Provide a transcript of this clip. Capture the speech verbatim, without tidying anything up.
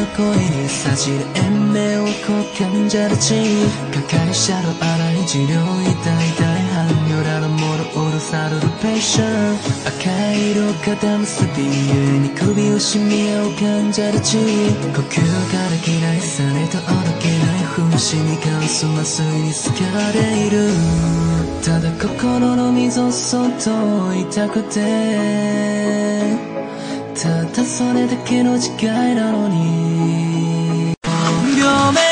바코이니 사실 애매하고 감자르지 가까이샤로 알아이지려 이따이따이한 요라는 모로 오르사르르 패션 아카이로 가담 스비에 니首を絞め合う感じるち呼吸ができないされとおけない風刺に関す麻酔に好かれいるただ心の溝をそっと痛くてただそれだけの違いなのに両目